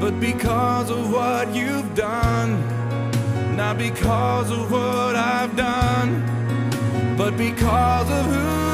but because of what you've done. Not because of what I've done, but because of who